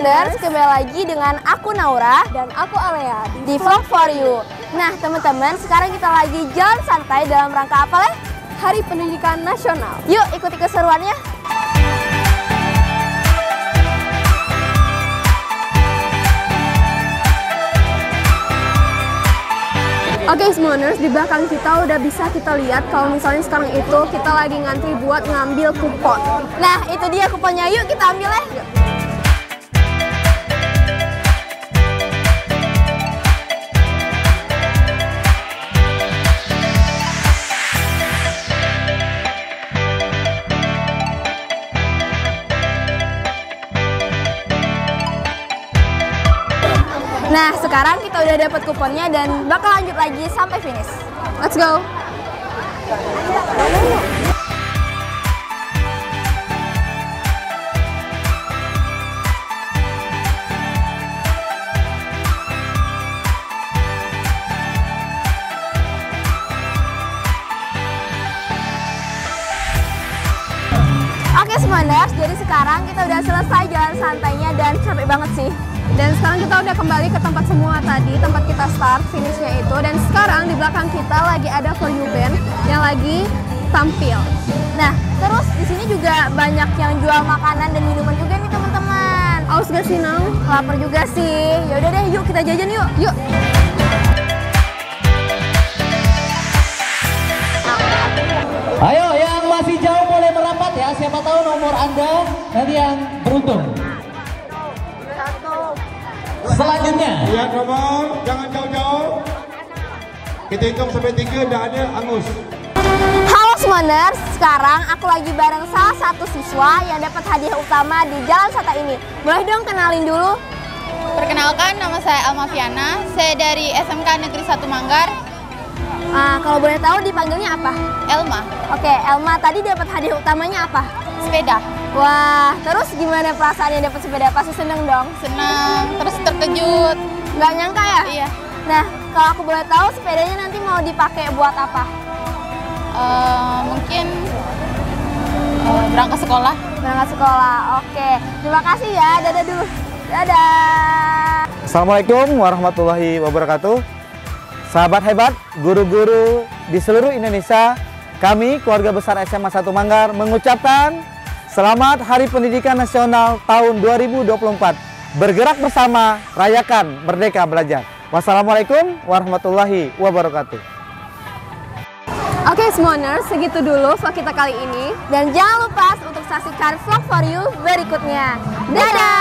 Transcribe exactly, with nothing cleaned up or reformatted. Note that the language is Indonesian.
Smoners, kembali lagi dengan aku Naura dan aku Alea di Vlog for You. Nah teman-teman, sekarang kita lagi jalan santai dalam rangka apa leh? Hari Pendidikan Nasional. Yuk ikuti keseruannya. Oke Smoners, di belakang kita udah bisa kita lihat kalau misalnya sekarang itu kita lagi ngantri buat ngambil kupon. Nah itu dia kuponnya, yuk kita ambil ya. Nah, sekarang kita udah dapat kuponnya dan bakal lanjut lagi sampai finish. Let's go! Oke Smoners, jadi sekarang kita udah selesai jalan santainya dan capek banget sih. Dan sekarang kita udah kembali ke tempat semua tadi, tempat kita start, finishnya itu. Dan sekarang di belakang kita lagi ada For You Band yang lagi tampil. Nah, terus di sini juga banyak yang jual makanan dan minuman juga nih teman-teman. Aus gak sih, Nang? Lapar juga sih. Yaudah deh, yuk kita jajan yuk. Yuk. Ayo yang masih jauh boleh merapat ya. Siapa tahu nomor Anda nanti yang beruntung. Selanjutnya, lihat nomor, jangan jauh-jauh. Kita hitung sampai tiga, dah ada angus. Halo Smoners, sekarang aku lagi bareng salah satu siswa yang dapat hadiah utama di Jalan Santai ini. Boleh dong kenalin dulu? Perkenalkan, nama saya Elma Viana. Saya dari S M K Negeri satu Manggar. Nah, kalau boleh tahu dipanggilnya apa? Elma. Oke, Elma tadi dapat hadiah utamanya apa? Sepeda. Wah, terus gimana perasaannya dapat sepeda? Pasti seneng dong? Senang, terus terkejut. Nggak nyangka ya? Iya. Nah, kalau aku boleh tahu sepedanya nanti mau dipakai buat apa? Uh, mungkin uh, berangkat sekolah. Berangkat sekolah, oke. Terima kasih ya, dadah dulu. Dadah. Assalamualaikum warahmatullahi wabarakatuh. Sahabat hebat, guru-guru di seluruh Indonesia, kami keluarga besar S M A satu Manggar mengucapkan selamat Hari Pendidikan Nasional tahun dua ribu dua puluh empat. Bergerak bersama, rayakan Merdeka Belajar. Wassalamualaikum warahmatullahi wabarakatuh. Oke Smoners, segitu dulu vlog kita kali ini. Dan jangan lupa untuk saksikan Vlog for You berikutnya. Dadah!